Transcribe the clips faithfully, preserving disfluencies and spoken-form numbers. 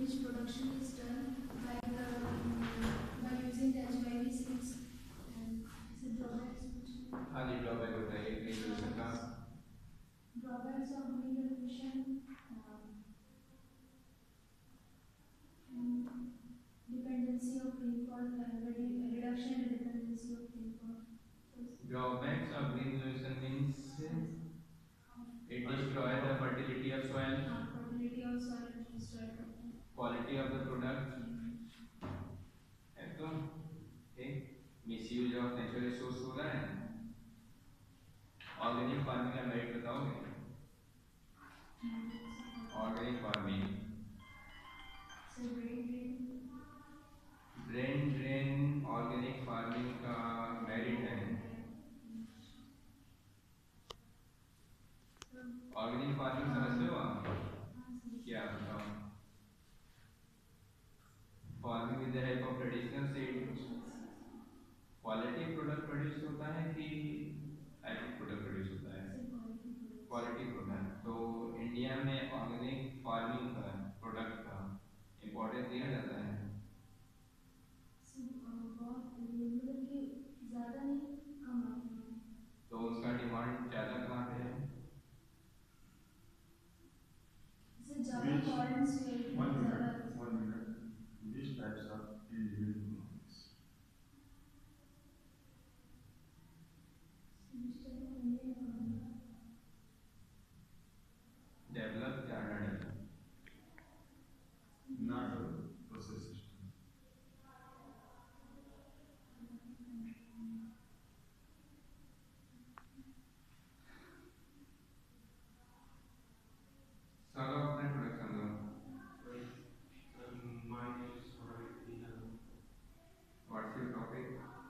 which production is done by the by using the H Y V seeds and is it drawbacks? हाँ जी drawback होता है green solution का Drawbacks of green revolution dependency of rainfall reduction in dependency of rainfall. Drawbacks of green solution means it destroys the fertility of soil, fertility of soil destroyed, quality of the product, एकदम ठीक, misuse of natural resource हो रहा है. Organic farming का merit बताओगे? Organic farming. So brain drain. Brain drain organic farming का merit है. Organic farming समझते हो आप क्या बताओ farming with the help of traditional seeds quality product produce होता है कि हाइब्रिड प्रोडक्ट प्रोड्यूस होता है क्वालिटी प्रोडक्ट तो इंडिया में ऑर्गेनिक फार्मिंग का प्रोडक्ट का इम्पोर्टेंस दिया जाता है तो उसका डिमांड ज़्यादा कहाँ पे है Which, one minute, one minute. Which types of individuals? Develop या undeveloped? Not a process system. सारा अपने प्रोडक्शन दो What's your topic?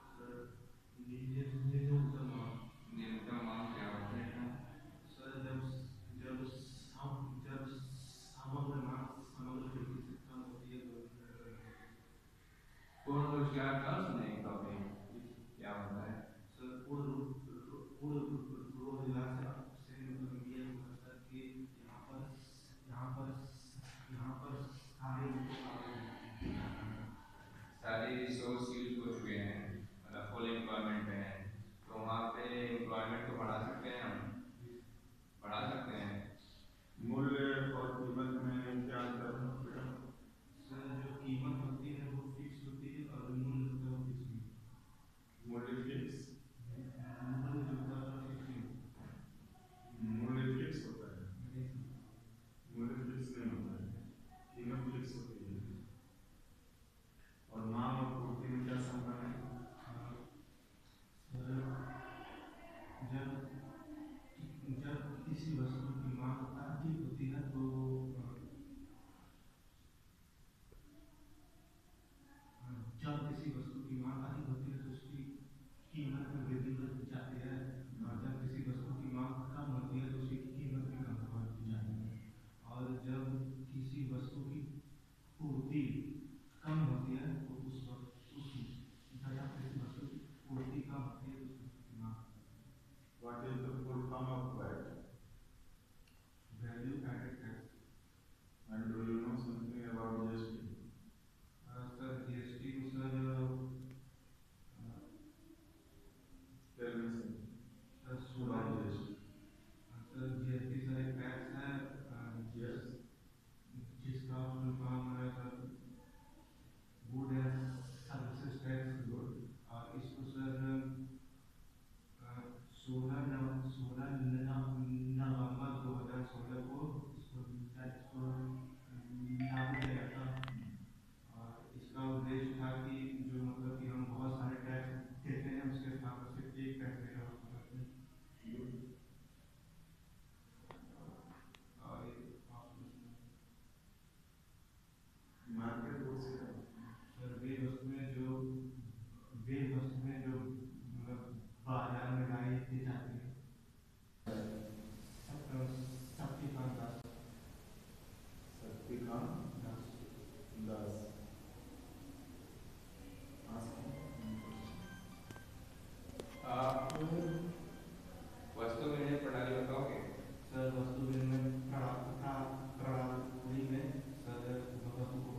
न्यूनतम मांग क्या होता है? सर जब जब सम जब समग्र मांग समग्र वृद्धि से कम होती है तो पूर्ण रोजगार का सुने टॉपिक क्या होता है? सर पूर्ण पूर्ण रोजगार से से मतलब ये होता है कि यहाँ पर यहाँ पर यहाँ पर सारे सारे रिसोर्स यूज हो चुके हैं मतलब फुल एम्प्लॉयमेंट है तो वहाँ पे एम्प्लॉयमेंट को बढ़ा सकते हैं हम बढ़ा सकते हैं मूल्य और कीमत में क्या अंतर है? सर जो कीमत होती है वो फिक्स होती है और मूल्य होता है फिक्स नहीं मूल्य फिक्स मूल्य जो होता है फिक्स नहीं मूल्य फिक्स होता है मूल्य फिक्स नहीं होता है कीमत फिक्स होती है और मांग और पूर्ति में क्या संबंध है? जब जब किसी वस्तु की मांग अधिक होती है तो जब किसी वस्तु की मांग अधिक होती है तो उसकी कीमत में वृद्धि हो जाती है और जब किसी वस्तु की मांग कम होती है तो उसकी कीमत भी कम होती जाती है और जब किसी वस्तु की पूर्ति कम होती है तो उस वक्त उस जब किसी वस्तु की पूर्ति कम होती है तो उसकी मांग What is the full form of V A T? value added tax. And do you know something about G S T? Uh, sir, G S T sir, uh, Tell me something. sir, so About G S T. uh, sir, G S T sir एक टैक्स है uh, Yes. जिसका full form है sir good and services tax Good. और इसको sir सोलह नव सोलह नवंबर दो हजार सोलह को इसको टैक्स को लागू किया था और इसका उद्देश्य था कि जो मतलब कि हम बहुत सारे टैक्स देते हैं उसके साथ सिर्फ एक टैक्स देना होता है Good. और Market goods है. सर वे वस्तुएं जो वे वस्तुएं जो मतलब बाजार में लाई दी जाती है सबकी काम दास शक्ति काम दास दस. आप वस्तु विनिमय प्रणाली बताओगे सर वस्तु विनिमय प्रणाली में सर वस्तु को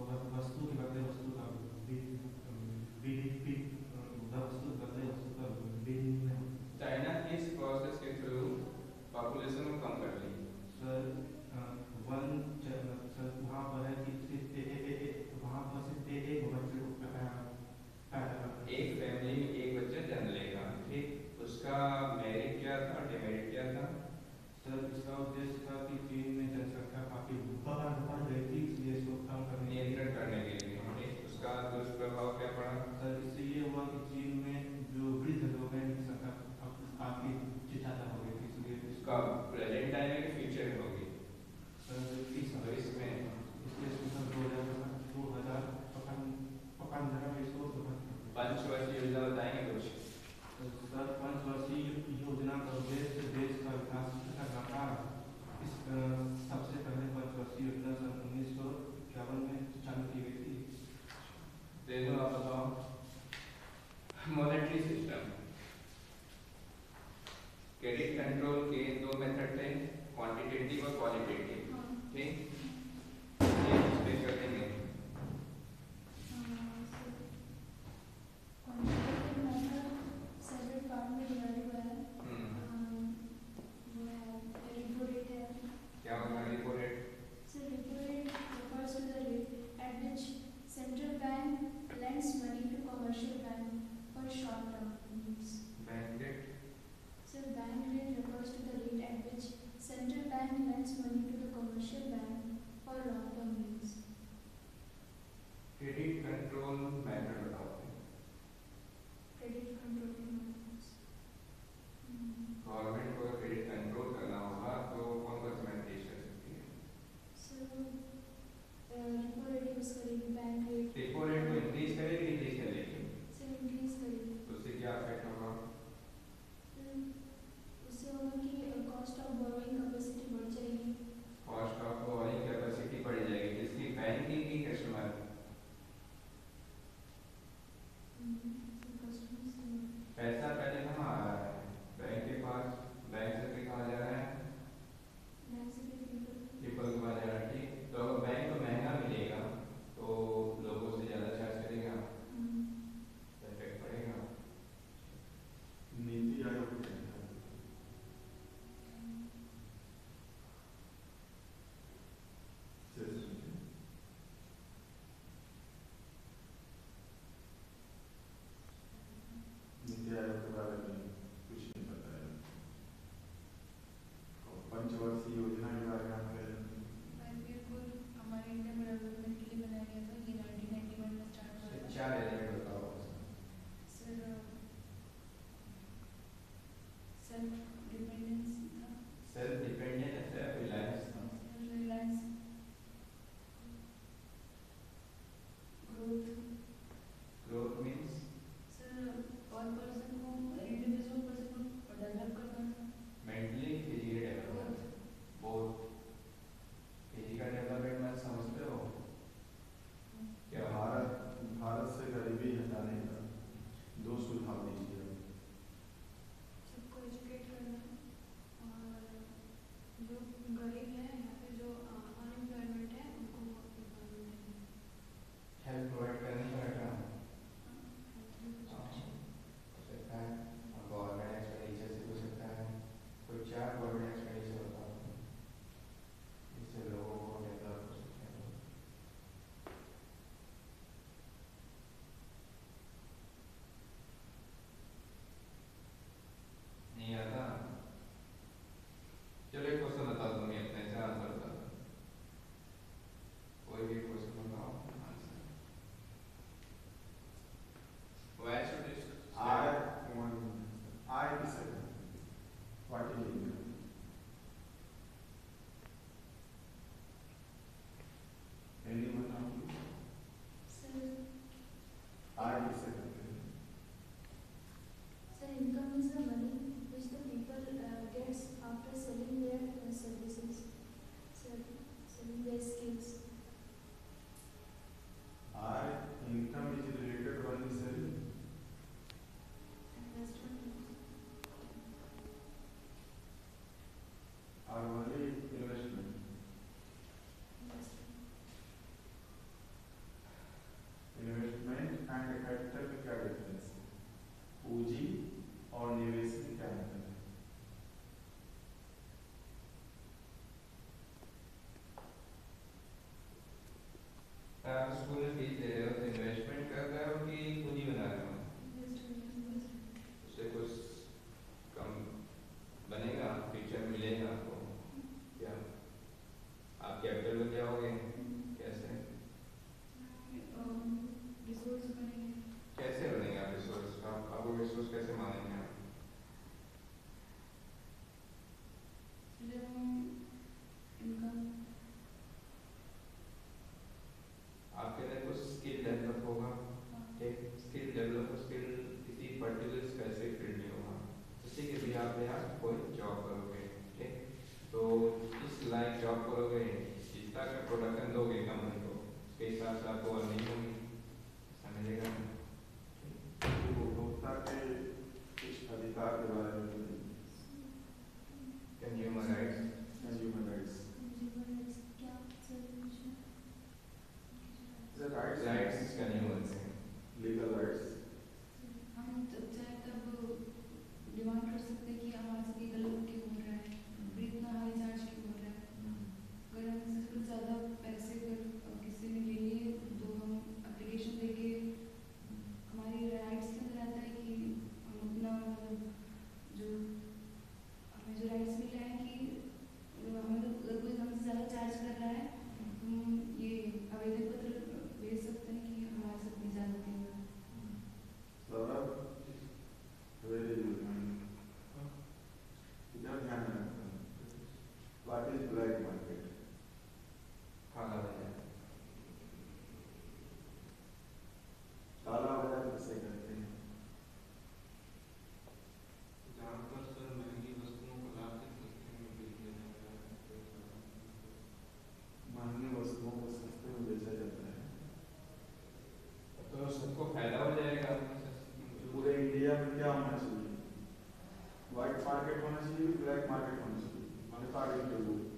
आप स्कूल में फीस दे रहे हो तो इन्वेस्टमेंट कर रहे हो कि पूंजी बना रहे हो? उससे कुछ कम बनेगा, फ्यूचर मिलेगा आपको क्या? आप कैपिटल बन जाओगे कैसे? रिसोर्स बनेंगे। कैसे बनेंगे आप रिसोर्स? आप आपको रिसोर्स कैसे मानेंगे आप? जब हम इनकम आपके अंदर कुछ स्किल डेवलप होगा, एक स्किल डेवलप स्किल किसी पर्टिकुलर स्पेसिफिक फील्ड में होगा, जिससे कि भी आप यहाँ कोई जॉब करोगे, ठीक? तो इस लाइक जॉब करोगे, जितना का प्रोडक्शन दोगे कंपनी को, उसके हिसाब से आपको अर्निंग होगी, समझेगा? उपभोक्ता के कुछ अधिकार के बारे में consumer rights, consumer rights consumer rights क्या सर? राइट्स राइट्स कंज्यूमर्स हैं, लीगल राइट्स हम जब चाहे तब डिमांड कर सकते हैं कि हमारे साथ ये गलत क्यों हो रहा है, फिर इतना हाई चार्ज क्यों हो रहा है। अगर हमसे कुछ ज़्यादा पैसे अगर किसी ने ले लिए तो हम एप्लीकेशन देके हमारी राइट्स के अंदर आता है कि हम अपना मतलब जो हमें जो राइट्स मिले हैं कि हमें अगर कोई हमसे ज़्यादा चार्ज कर रहा है तो हम ये आवेदन पत्र भेज सकते हैं कि हमारे साथ इतनी ज़्यादा क्यों हो रहा है। सौरभ वेरी गुड इधर ध्यान रखना। What is black market? काला बाजार। काला बाजार किसे कहते हैं? जहाँ पर सर महंगी वस्तुओं को लाभ के सस्ते में बेच दिया जाता है। महंगी वस्तुओं को सस्ते में बेचा जाता है। तो सबको फायदा हो जाएगा। पूरे इंडिया में क्या होना चाहिए? व्हाइट मार्केट होना चाहिए, ब्लैक मार्केट होना चाहिए, माने